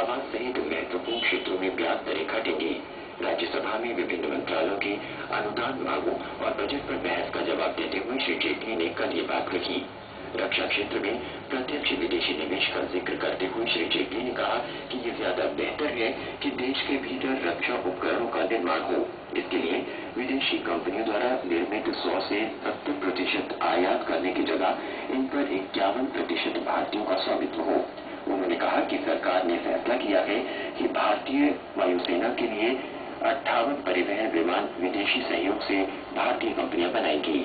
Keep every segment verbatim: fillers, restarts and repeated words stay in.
आवास सहित महत्वपूर्ण क्षेत्रों में ब्याज दरें घटेंगी। राज्यसभा में विभिन्न मंत्रालयों की अनुदान मांगों और बजट पर बहस का जवाब देते हुए श्री जेटली ने कल ये बात कही। रक्षा क्षेत्र में प्रत्यक्ष विदेशी निवेश का जिक्र करते हुए श्री जेटली ने कहा कि ये ज्यादा बेहतर है कि देश के भीतर रक्षा उपकरणों का निर्माण हो। इसके लिए विदेशी कंपनियों द्वारा निर्मित सौ से सत्तर प्रतिशत आयात करने की जगह इन पर इक्यावन प्रतिशत भारतीयों का स्वामित्व हो। उन्होंने कहा कि सरकार ने फैसला किया है कि भारतीय वायुसेना के लिए अट्ठावन परिवहन विमान विदेशी सहयोग से भारतीय कंपनियां बनाएंगी।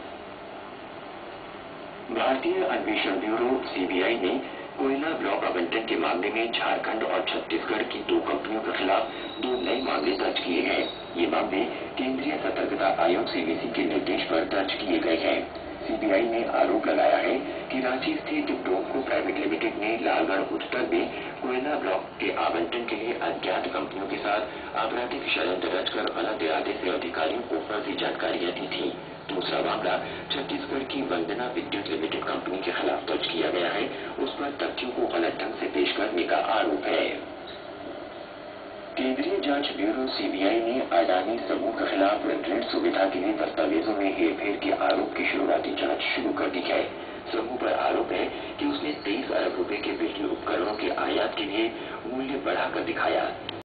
भारतीय अन्वेषण ब्यूरो सीबीआई ने कोयला ब्लॉक आवंटन के मामले में झारखंड और छत्तीसगढ़ की दो कंपनियों के खिलाफ दो नए मामले दर्ज किए हैं। ये मामले केंद्रीय सतर्कता आयोग सीवीसी के निर्देश पर दर्ज किए गए हैं। सीबीआई ने आरोप लगाया है कि रांची स्थित डोमको प्राइवेट लिमिटेड ने लालगढ़ उच्चतर में कोयला ब्लॉक के आवंटन के लिए अज्ञात कंपनियों के साथ आपराधिक षड्यंत्र रचकर गलत इरादे से अधिकारियों को फर्जी जानकारियां दी थी। दूसरा मामला छत्तीसगढ़ की वंदना विद्युत लिमिटेड कंपनी के खिलाफ दर्ज किया गया है। उस पर तथ्यों को गलत ढंग से पेश करने का आरोप है। केंद्रीय जांच ब्यूरो सीबीआई ने अडानी समूह के खिलाफ ऋण सुविधा के लिए दस्तावेजों में हेरफेर के आरोप की शुरुआती जांच शुरू कर दी है। समूह पर आरोप है कि उसने तेईस अरब रुपए के बिजली उपकरणों के आयात के लिए मूल्य बढ़ाकर दिखाया।